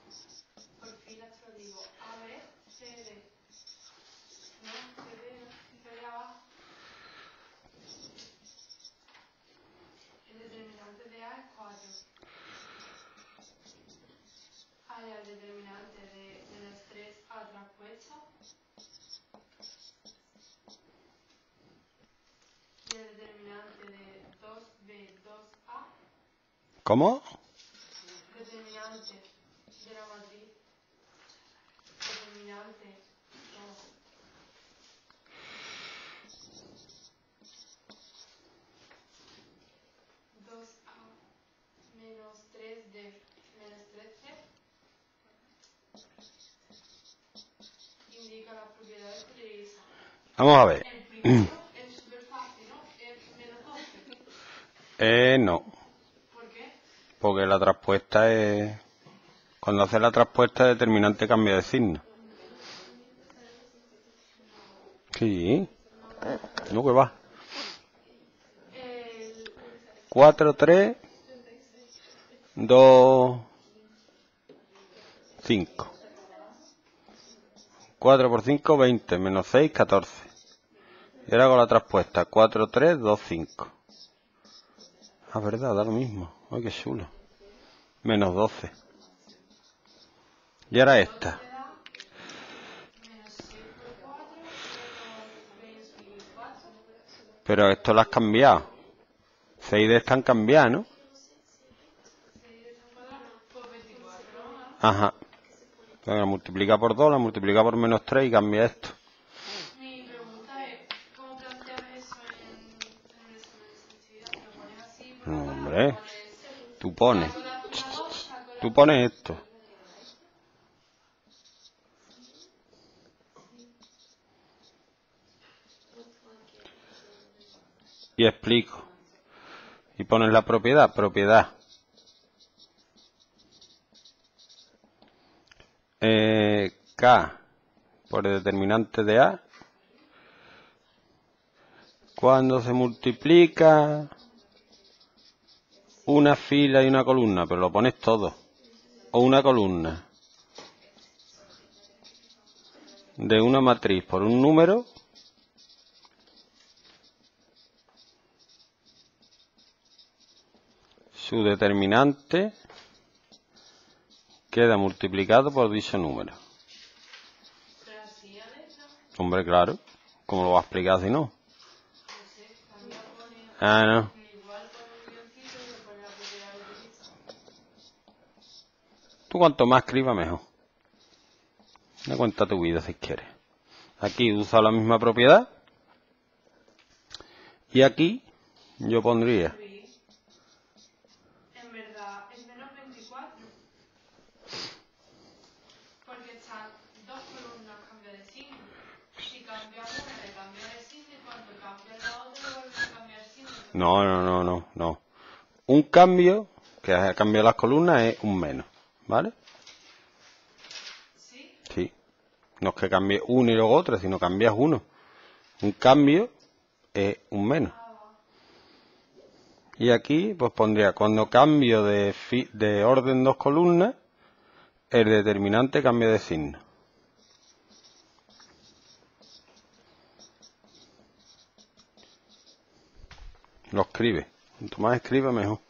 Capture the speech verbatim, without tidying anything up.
Por filas te lo digo. A, B, C, D. No, C, D, no. C, D abajo. El determinante de A es cuatro. Haya el determinante de menos tres A traspuesto. Y el determinante de dos B, dos A. ¿Cómo? Determinante de la matriz. Determinante. No. dos A menos tres D menos tres C. Indica las propiedades que utiliza. Vamos a ver. El primero es súper fácil, ¿no? Es menos doce. Eh, no. ¿Por qué? Porque la traspuesta es... Cuando hace la traspuesta, el determinante cambia de signo. Sí. No, que va. El cuatro, tres, dos, cinco. cuatro por cinco, veinte. Menos seis, catorce. Y ahora con la traspuesta. cuatro, tres, dos, cinco. Ah, verdad, da lo mismo. Ay, qué chulo. Menos doce. Y ahora esta. doce da menos seis por cuatro menos veinticuatro. Pero esto lo has cambiado. seis de están cambiadas, ¿no? seis de San cuadrado, pues veinticuatro, ¿no? Ajá. Venga, multiplica por dos, la multiplica por menos tres y cambia esto. Mi pregunta es, ¿cómo planteas eso en, en el examen de selectividad? ¿Lo pones así por No, acá o hombre. pones, Tú pones. saco la fila dos, saco la Tú fila pones esto. Y explico. Y pones la propiedad. Propiedad. Eh, K por el determinante de A. Cuando se multiplica una fila y una columna, pero lo pones todo. O una columna de una matriz por un número, su determinante queda multiplicado por dicho número. Pero así, ¿vale? Hombre, claro. ¿Cómo lo vas a explicar si no? No sé, cambia, pone Ah, no. igual, pone un guioncito y le pone la propiedad que utiliza. Tú cuanto más escribas, mejor. Da cuenta tu vida si quieres. Aquí usa la misma propiedad. Y aquí yo pondría... Luis, en verdad, es menos veinticuatro. Porque están dos columnas, cambia de signo. Si cambia una, le cambia de signo y cuando cambia la otra, le vuelve a cambiar de signo. No, no, no, no, no. Un cambio, que ha cambiado las columnas, es un menos. ¿Vale? ¿Sí? Sí. No es que cambie uno y luego otro, sino cambias uno. Un cambio es un menos. Ah, va. Y aquí pues pondría, cuando cambio de, fi de orden dos columnas, el determinante cambia de signo. Lo escribe. Cuanto más escribe, mejor.